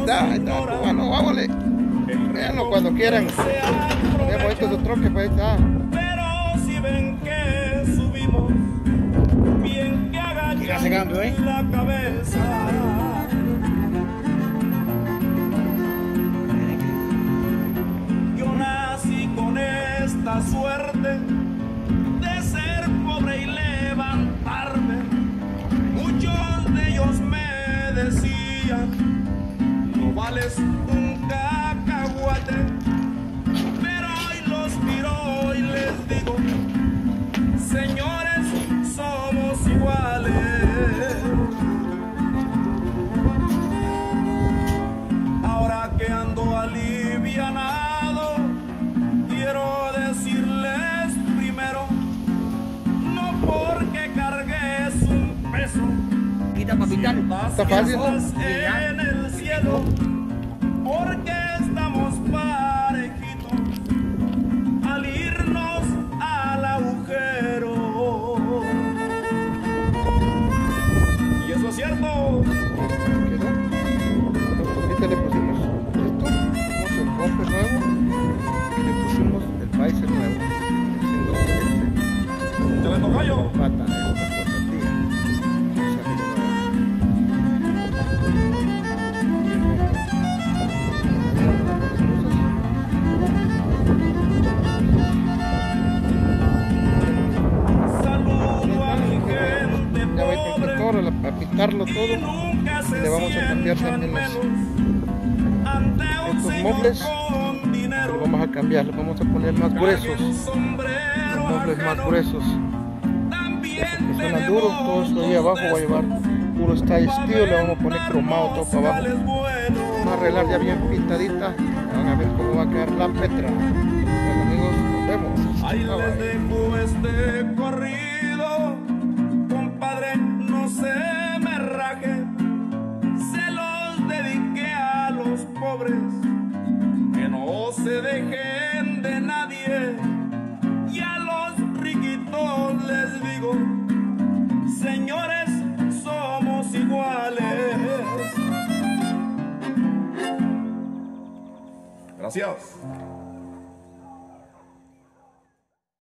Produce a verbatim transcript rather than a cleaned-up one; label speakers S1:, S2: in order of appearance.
S1: está, ahí está, bueno, vámonos. Véanlo cuando quieran. Veamos esto de troque, pues ahí está.
S2: Pero si ven que subimos, bien que agachamos
S1: ¿eh?
S2: la cabeza. Yo nací con esta suerte de ser pobre y levantarme. Muchos de ellos me decían, no vales un cacahuate, pero hoy los miro y les digo, señores, somos iguales. Ahora que ando alivianado, quiero decirles primero, no porque cargues un peso,
S3: Quita papitán.
S1: Está fácil.
S2: estás en el cielo, porque estamos parejitos al irnos al agujero. Y eso es cierto.
S1: ¿Quedó? Ahorita le pusimos esto, pusimos el rompe nuevo y le pusimos el Pfizer nuevo.
S2: Te lo tocayo.
S1: Pata, esta tortilla. Esa es
S2: Saludo a mi gente
S1: ya va a ir
S2: pobre
S1: todo, a pintarlo
S2: y
S1: todo.
S2: nunca se
S1: Le vamos a cambiar
S2: sientan
S1: también los,
S2: menos ante un
S1: estos
S2: señor
S1: muebles.
S2: con
S1: Lo
S2: dinero.
S1: vamos a cambiar, lo vamos a poner más gruesos.
S2: Un sombrero
S1: Los muebles más
S2: ajeno.
S1: gruesos.
S2: También
S1: Que suenan duros, todo esto ahí abajo va a llevar puro style steel, le vamos a poner cromado todo para abajo. Vamos a arreglar ya bien pintadita. Van a ver cómo va a quedar la Petra. Bueno amigos, nos vemos.
S2: Ahí
S1: Bye,
S2: les
S1: bye.
S2: dejo este corrido, compadre, no se me raje. Se los dediqué a los pobres, que no se dejen de nadie. Y a los riquitos les digo, señores, somos iguales. Gracias.